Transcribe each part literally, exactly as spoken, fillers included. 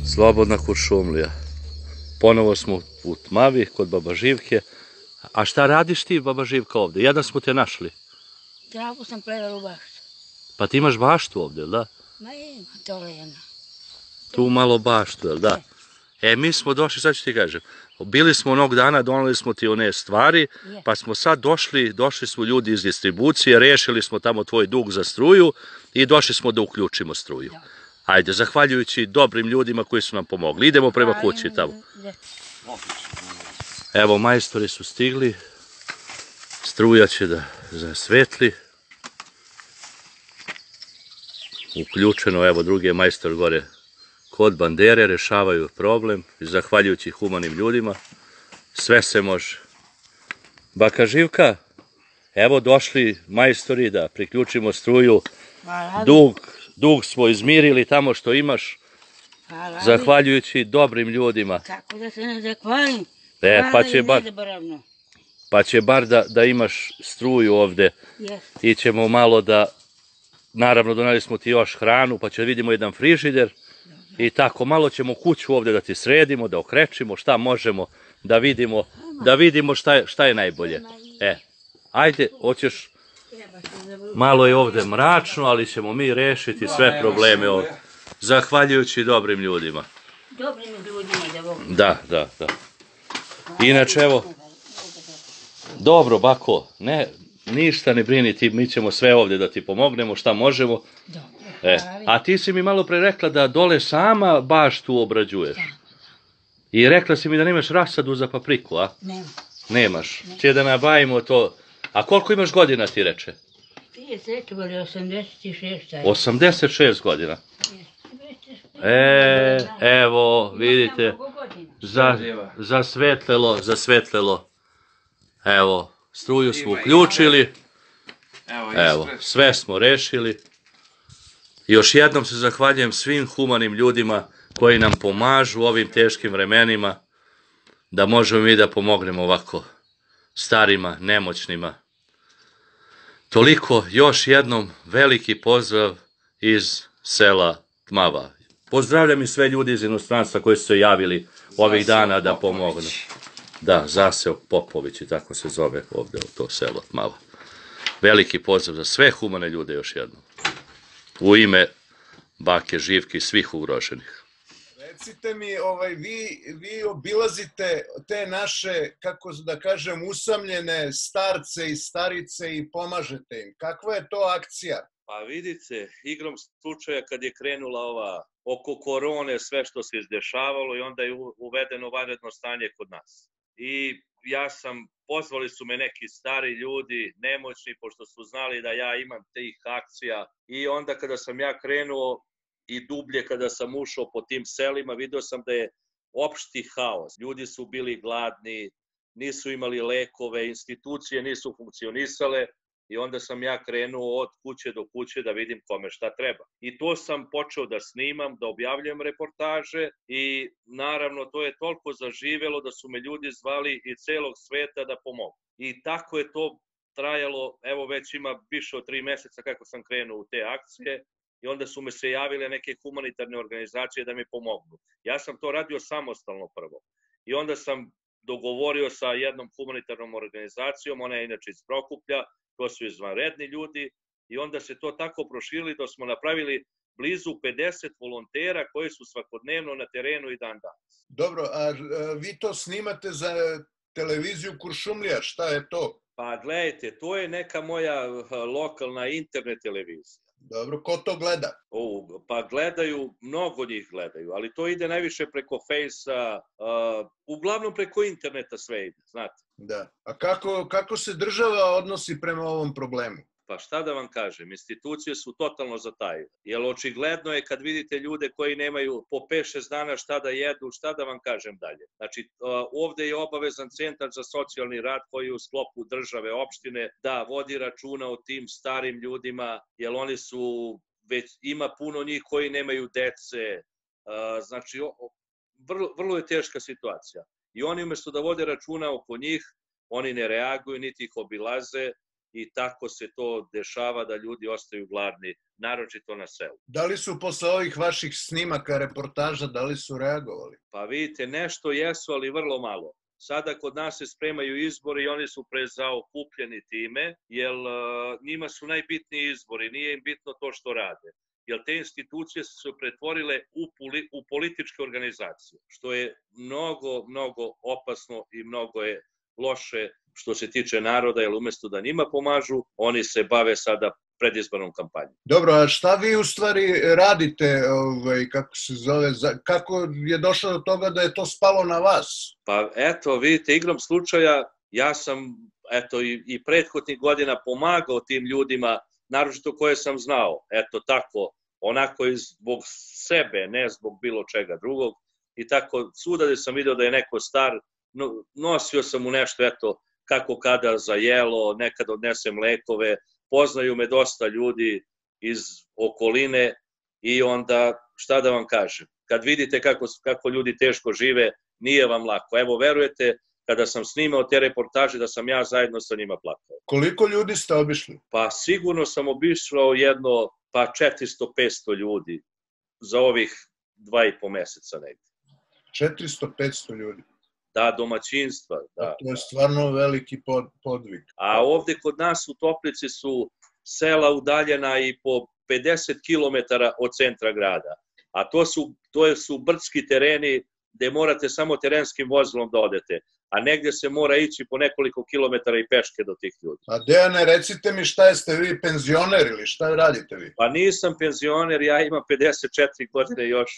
Slobodna Kuršumlija. Ponovo smo u Tmavi, kod Baba Živke. A šta radiš ti, Baba Živka, ovde? Jedan smo te našli. Travu sam plevela u baštu. Pa ti imaš baštu ovde, jel da? Ma ima, dole jedna. Tu malo baštu, jel da? E, mi smo došli, sad ću ti kažem, bili smo onog dana, donali smo ti one stvari, pa smo sad došli, došli smo ljudi iz distribucije, rešili smo tamo tvoj dug za struju i došli smo da uključimo struju. Ajde, zahvaljujući dobrim ljudima koji su nam pomogli. Idemo prema kući tamo. Evo, majstori su stigli, struja će da zasvetli. Uključeno, evo, drugi je majstor gore kod bandere, rešavaju problem, zahvaljujući humanim ljudima. Sve se može. Baka Živka, evo došli majstori da priključimo struju. Dug, dug smo izmirili tamo što imaš, zahvaljujući dobrim ljudima. Kako da se ne zahvalim? E, pa će bar, pa će bar da, da imaš struju ovde. I ćemo malo da, naravno donali smo ti još hranu, pa će vidimo jedan frižider. I tako, malo ćemo kuću ovde da ti sredimo, da okrečimo, šta možemo, da vidimo, da vidimo šta je, šta je najbolje. E, ajde, hoćeš, malo je ovde mračno, ali ćemo mi rešiti sve probleme ovde. Zahvaljujući dobrim ljudima. Dobrim ljudima da Bog. Da, da, da. Inače, evo, dobro, bako, ne, ništa ne brini ti, mi ćemo sve ovde da ti pomognemo, šta možemo. E, a ti si mi malo pre rekla da dole sama baštu obrađuješ. I rekla si mi da nemaš rasadu za papriku, a? Nemam. Nemaš. Če da nabavimo to. A koliko imaš godina, ti reče? trideset ili osamdeset šest. osamdeset šest godina. E, evo, vidite, zasvetlelo, zasvetlelo. Evo, struju smo uključili. Evo, sve smo rešili. Još jednom se zahvaljujem svim humanim ljudima koji nam pomažu u ovim teškim vremenima, da možemo mi da pomognemo ovako starima, nemoćnima. Toliko, još jednom veliki pozdrav iz sela Tmava. Pozdravljam i sve ljudi iz inostranstva koji su se javili ovih dana da pomognu. Da, Zaseo Popović i tako se zove ovde to selo Tmava. Veliki pozdrav za sve humane ljude još jednom. U ime bake Živke i svih ugroženih. Recite mi, vi obilazite te naše, kako da kažem, usamljene starce i starice i pomažete im. Kakva je to akcija? Pa vidite, igrom slučaja kad je krenula ova oko korone, sve što se izdešavalo i onda je uvedeno vanredno stanje kod nas. I ja sam, pozvali su me neki stari ljudi, nemoćni, pošto su znali da ja imam tih akcija. I onda kada sam ja krenuo i dublje kada sam ušao po tim selima, vidio sam da je opšti haos. Ljudi su bili gladni, nisu imali lekove, institucije nisu funkcionisale i onda sam ja krenuo od kuće do kuće da vidim kome šta treba. I to sam počeo da snimam, da objavljam reportaže i naravno to je toliko zaživelo da su me ljudi zvali iz celog sveta da pomogu. I tako je to trajalo, evo već ima više od tri meseca kako sam krenuo u te akcije i onda su me se javile neke humanitarne organizacije da mi pomognu. Ja sam to radio samostalno prvo i onda sam dogovorio sa jednom humanitarnom organizacijom, ona je inače iz Prokuplja, to su izvanredni ljudi i onda se to tako proširili da smo napravili blizu pedeset volontera koji su svakodnevno na terenu i dan danas. Dobro, a vi to snimate za televiziju Kuršumlija, šta je to? Pa gledajte, to je neka moja lokalna internet televizija. Dobro, ko to gleda? Pa gledaju, mnogo njih gledaju, ali to ide najviše preko Fejsa, uglavnom preko interneta sve ide, znate. Da, a kako se država odnosi prema ovom problemu? Pa šta da vam kažem, institucije su totalno zatajile, jer očigledno je kad vidite ljude koji nemaju po pet šest dana šta da jedu, šta da vam kažem dalje. Znači, ovde je obavezan centar za socijalni rad koji je u sklopu države, opštine, da vodi računa o tim starim ljudima, jer oni su, već ima puno njih koji nemaju dece, znači, vrlo je teška situacija. I oni umesto da vode računa oko njih, oni ne reaguju, niti ih obilaze, i tako se to dešava da ljudi ostaju gladni, naročito na selu. Da li su posle ovih vaših snimaka, reportaža, da li su reagovali? Pa vidite, nešto jesu, ali vrlo malo. Sada kod nas se spremaju izbori i oni su prezaokupljeni time, jer njima su najbitniji izbori, nije im bitno to što rade. Jer te institucije su se pretvorile u, poli, u političke organizacije, što je mnogo, mnogo opasno i mnogo je loše što se tiče naroda, jer umesto da njima pomažu, oni se bave sada predizbornom kampanjom. Dobro, a šta vi u stvari radite, ovaj, kako se zove, kako je došlo do toga da je to spalo na vas? Pa eto, vidite, igrom slučaja, ja sam eto, i, i prethodnih godina pomagao tim ljudima, naročito koje sam znao, eto tako, onako i zbog sebe, ne zbog bilo čega drugog, i tako svuda gde sam vidio da je neko star, no, nosio sam mu nešto, eto, kako kada za jelo, nekad odnesem lekove, poznaju me dosta ljudi iz okoline i onda, šta da vam kažem, kad vidite kako, kako ljudi teško žive, nije vam lako. Evo, verujete, kada sam snimao te reportaže da sam ja zajedno sa njima plakao. Koliko ljudi ste obišli? Pa sigurno sam obišao jedno, pa četiristo do petsto ljudi za ovih dva i po meseca negde. četiristo do petsto ljudi? Da, domaćinstva. Da. To je stvarno veliki pod, podvig. A ovde kod nas u Toplici su sela udaljena i po pedeset kilometara od centra grada. A to su, to su brdski tereni gde morate samo terenskim vozilom da odete. A negde se mora ići po nekoliko kilometara i peške do tih ljudi. A Dejane, recite mi šta jeste vi, penzioner ili šta radite vi? Pa nisam penzioner, ja imam pedeset četiri godine još.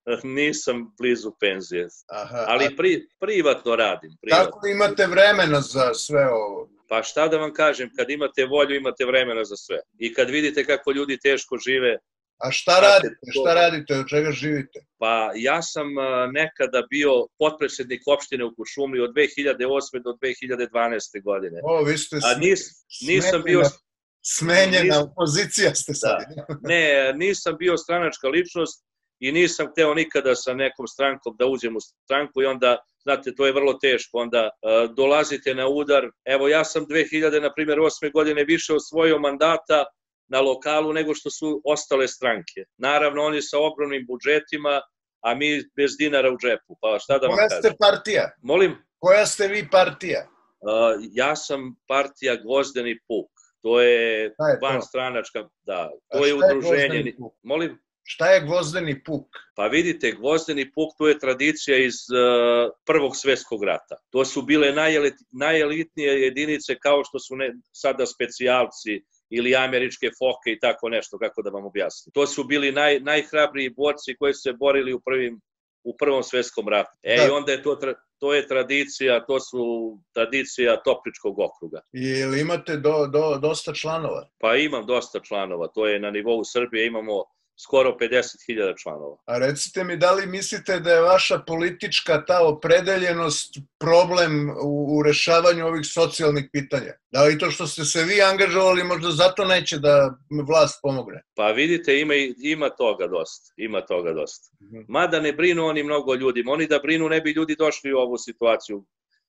Nisam blizu penzije, Aha, ali pri, privatno radim. Privatno. Kako imate vremena za sve ovo? Pa šta da vam kažem, kad imate volju imate vremena za sve. I kad vidite kako ljudi teško žive. A šta radite? Šta radite? Od čega živite? Pa ja sam nekada bio potpredsednik opštine u Kuršumliji od dve hiljade osme do dve hiljade dvanaeste godine. O, vi ste A nis, nisam bio... Smenjena opozicija ste sad. Da. Ne, nisam bio stranačka ličnost i nisam hteo nikada sa nekom strankom da uđem u stranku i onda, znate, to je vrlo teško, onda uh, dolazite na udar. Evo, ja sam dve hiljade osme godine više osvojio mandata na lokalu nego što su ostale stranke. Naravno, oni sa ogromnim budžetima, a mi bez dinara u džepu. Pa šta da vam kažem? Koja ste partija? Molim? Koja ste vi partija? Uh, ja sam partija Gvozdeni puk. To je, je van stranačka, da. To je udruženje. Molim? Šta je Gvozdeni puk? Pa vidite, Gvozdeni puk to je tradicija iz uh, Prvog svetskog rata. To su bile najelit, najelitnije jedinice kao što su ne, sada specijalci ili američke foke i tako nešto, kako da vam objasnim. To su bili naj, najhrabriji borci koji su se borili u, prvim, u Prvom svetskom ratu. E, da. I onda je to, to je tradicija, to su tradicija Topličkog okruga. I ili imate do, do, dosta članova? Pa imam dosta članova, to je na nivou Srbije, imamo skoro pedeset hiljada članova. A recite mi, da li mislite da je vaša politička ta opredeljenost problem u, u rešavanju ovih socijalnih pitanja? Da li to što ste se vi angažovali možda zato neće da vlast pomogne? Pa vidite, ima, ima toga dosta. Ima toga dosta. Mada ne brinu oni mnogo ljudima. Oni da brinu ne bi ljudi došli u ovu situaciju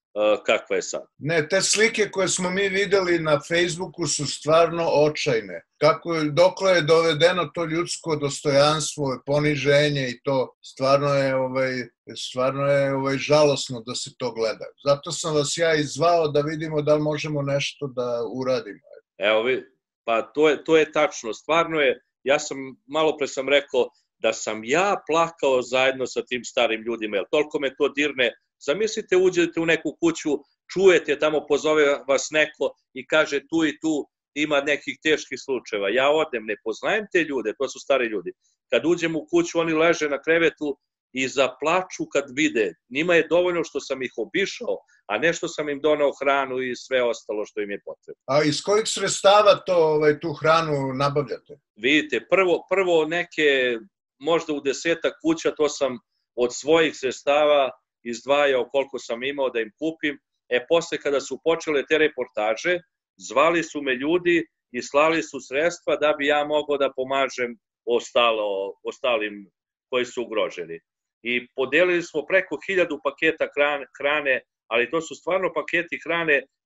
kakva je sad. Ne, te slike koje smo mi videli na Facebooku su stvarno očajne. Kako, dokle je dovedeno to ljudsko dostojanstvo, poniženje i to stvarno je, ovaj, stvarno je ovaj, žalosno da se to gleda. Zato sam vas ja izvao da vidimo da li možemo nešto da uradimo. Evo vi, pa to je, to je tačno. Stvarno je, ja sam, malo pre sam rekao da sam ja plakao zajedno sa tim starim ljudima, jer toliko me to dirne. Zamislite, uđete u neku kuću, čujete tamo, pozove vas neko i kaže tu i tu ima nekih teških slučajeva. Ja odem, ne poznajem te ljude, to su stari ljudi. Kad uđem u kuću, oni leže na krevetu i zaplaču kad vide. Njima je dovoljno što sam ih obišao, a ne što sam im donao hranu i sve ostalo što im je potrebno. A iz kojih sredstava to, ovaj, tu hranu nabavljate? Vidite, prvo, prvo neke, možda u desetak kuća, to sam od svojih sredstava izdvajao koliko sam imao da im kupim. E, posle kada su počele te reportaže, zvali su me ljudi i slali su sredstva da bi ja mogao da pomažem ostalo, ostalim koji su ugroženi. I podelili smo preko hiljadu paketa hrane, ali to su stvarno paketi hrane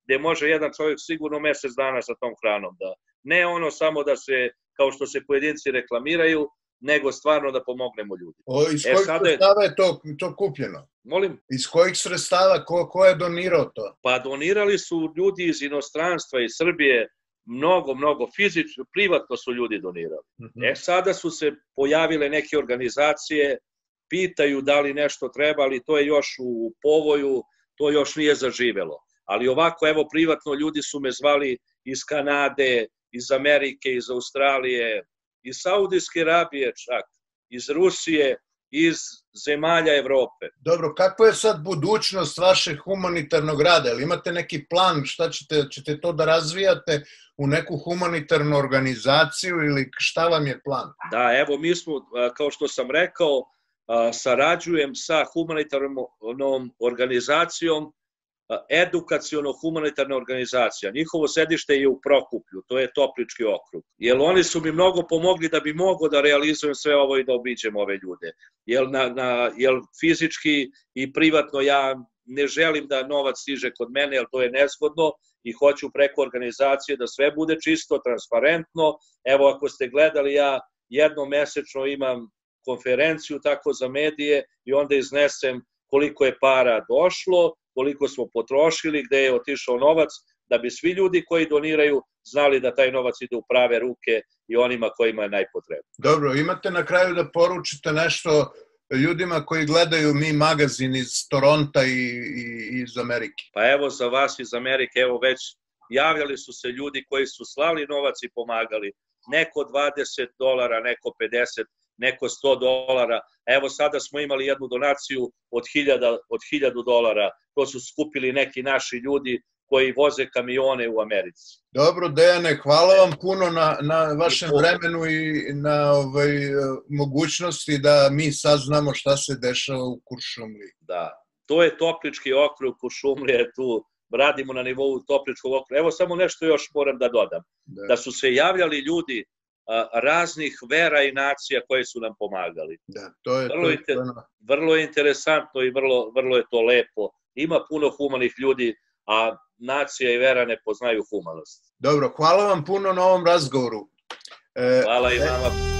gde može jedan čovjek sigurno mesec dana sa tom hranom da, ne ono samo da se, kao što se pojedinci reklamiraju, nego stvarno da pomognemo ljudi. O, iz kojih e, sredstava je to, to kupljeno? Molim? Iz kojih sredstava, ko, ko je donirao to? Pa donirali su ljudi iz inostranstva, iz Srbije, mnogo, mnogo fizično, privatno su ljudi donirali. Uh-huh. E sada su se pojavile neke organizacije, pitaju da li nešto treba, ali to je još u povoju, to još nije zaživelo. Ali ovako, evo, privatno ljudi su me zvali iz Kanade, iz Amerike, iz Australije, iz Saudijske Arabije čak, iz Rusije, iz zemalja Evrope. Dobro, kakva je sad budućnost vašeg humanitarnog rada? Ili imate neki plan, šta ćete, ćete to da razvijate u neku humanitarnu organizaciju ili šta vam je plan? Da, evo, mi smo, kao što sam rekao, sarađujem sa humanitarnom organizacijom, edukaciono-humanitarna organizacija. Njihovo sedište je u Prokuplju, to je Toplički okrug. Jer oni su mi mnogo pomogli da bi mogo da realizujem sve ovo i da obiđem ove ljude. Jer, na, na, jer fizički i privatno ja ne želim da novac stiže kod mene, jer to je nezgodno i hoću preko organizacije da sve bude čisto, transparentno. Evo, ako ste gledali, ja jednom mesečno imam konferenciju tako za medije i onda iznesem koliko je para došlo, koliko smo potrošili, gde je otišao novac, da bi svi ljudi koji doniraju znali da taj novac ide u prave ruke i onima kojima je najpotrebnije. Dobro, imate na kraju da poručite nešto ljudima koji gledaju Mi magazin iz Toronta i, i iz Amerike? Pa evo za vas iz Amerike, evo već javljali su se ljudi koji su slali novac i pomagali. Neko dvadeset dolara, neko pedeset, neko sto dolara. Evo sada smo imali jednu donaciju od hiljadu dolara. To su skupili neki naši ljudi koji voze kamione u Americi. Dobro, Dejane, hvala vam puno na, na vašem vremenu i na ovaj, mogućnosti da mi saznamo šta se dešava u Kuršumliji. Da, to je Toplički okrug, Kuršumlija je tu, radimo na nivou Topličkog okruga. Evo samo nešto još moram da dodam. Da, da su se javljali ljudi raznih vera i nacija koje su nam pomagali. Da, to je, vrlo, to je, inter, to je... vrlo je interesantno i vrlo, vrlo je to lepo. Ima puno humanih ljudi, a nacija i vera ne poznaju humanost. Dobro, hvala vam puno na ovom razgovoru. Hvala i vama.